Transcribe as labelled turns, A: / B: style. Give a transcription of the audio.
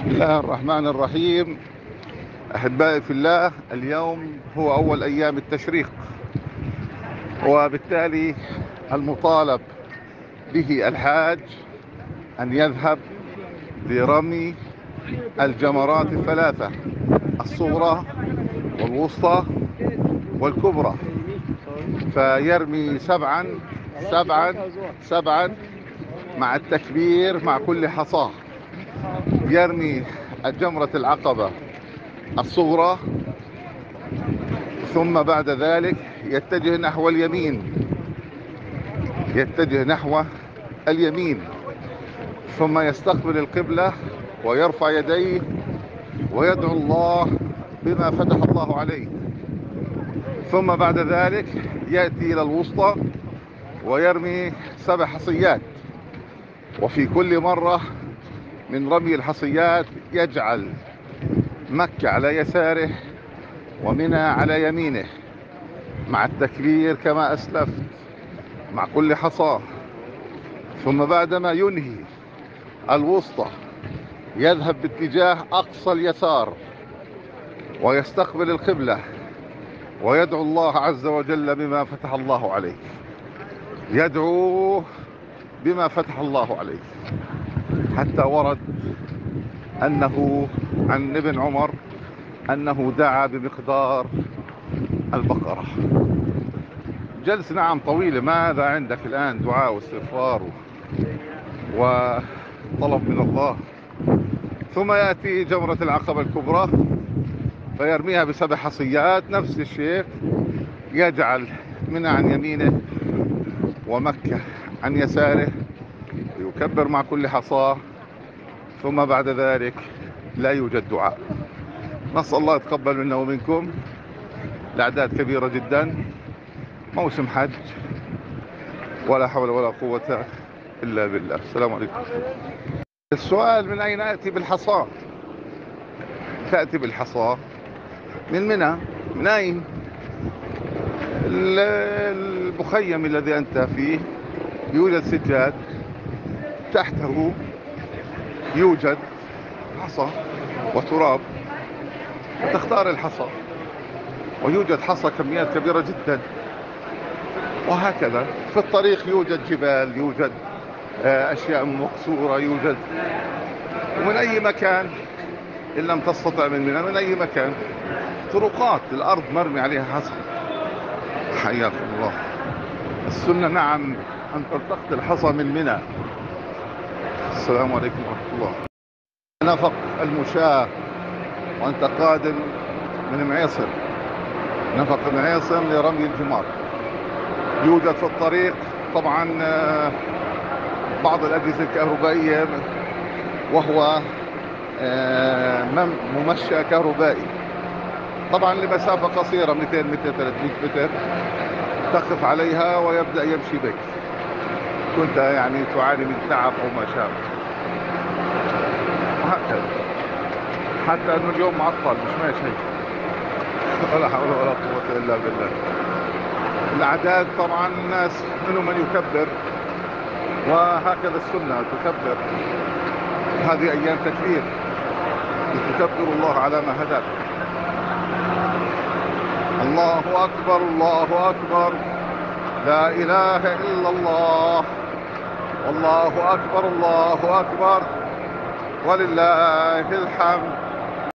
A: بسم الله الرحمن الرحيم. أحبائي في الله، اليوم هو أول أيام التشريق، وبالتالي المطالب به الحاج أن يذهب لرمي الجمرات الثلاثة: الصغرى والوسطى والكبرى. فيرمي سبعا مع التكبير مع كل حصاة. يرمي الجمرة العقبة الصغرى، ثم بعد ذلك يتجه نحو اليمين، ثم يستقبل القبلة ويرفع يديه ويدعو الله بما فتح الله عليه. ثم بعد ذلك يأتي إلى الوسطى ويرمي 7 حصيات، وفي كل مرة من رمي الحصيات يجعل مكة على يساره ومنى على يمينه مع التكبير كما أسلفت مع كل حصاة. ثم بعدما ينهي الوسطى يذهب باتجاه أقصى اليسار ويستقبل القبلة ويدعو الله عز وجل بما فتح الله عليه. يدعو بما فتح الله عليه، حتى ورد أنه عن ابن عمر أنه دعا بمقدار البقرة. جلس نعم طويلة. ماذا عندك الآن؟ دعاء واستغفار وطلب من الله. ثم يأتي جمرة العقبة الكبرى فيرميها ب7 حصيات، نفس الشيء. يجعل منى عن يمينه ومكة عن يساره، يكبر مع كل حصاة. ثم بعد ذلك لا يوجد دعاء. نسأل الله يتقبل منا ومنكم. الأعداد كبيرة جدا، موسم حج، ولا حول ولا قوة إلا بالله. السلام عليكم. السؤال: من أين أتي بالحصاة؟ تأتي بالحصاة من منى. من أين؟ المخيم الذي أنت فيه يوجد سجاد، تحته يوجد حصى وتراب، تختار الحصى، ويوجد حصى كميات كبيرة جدا. وهكذا في الطريق يوجد جبال، يوجد أشياء مكسورة، يوجد. ومن أي مكان إن لم تستطع من أي مكان، طرقات الأرض مرمي عليها حصى. حياكم الله. السنة نعم أن تلتقط الحصى من منى. السلام عليكم ورحمة الله. نفق المشاة وأنت قادم من معيصر، نفق معيصر لرمي الجمار. يوجد في الطريق طبعا بعض الأجهزة الكهربائية، وهو ممشى كهربائي طبعا لمسافة قصيرة 200 متر 300 متر، تقف عليها ويبدأ يمشي بك. كنت يعني تعاني من تعب أو ما شابه، وهكذا حتى أنه اليوم معطل مش ماشي. ولا حول ولا قوة إلا بالله. الأعداد طبعا الناس منهم من يكبر، وهكذا السنة تكبر. هذه أيام تكبير، تكبر الله على ما هداك. الله أكبر الله أكبر، لا إله إلا الله، والله أكبر الله أكبر، ولله الحمد.